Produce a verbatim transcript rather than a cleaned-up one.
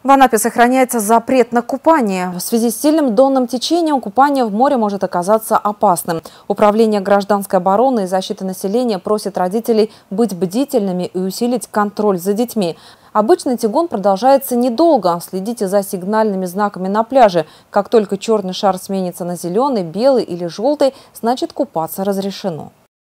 В Анапе сохраняется запрет на купание. В связи с сильным донным течением купание в море может оказаться опасным. Управление гражданской обороны и защиты населения просит родителей быть бдительными и усилить контроль за детьми. Обычный тягун продолжается недолго. Следите за сигнальными знаками на пляже. Как только черный шар сменится на зеленый, белый или желтый, значит купаться разрешено.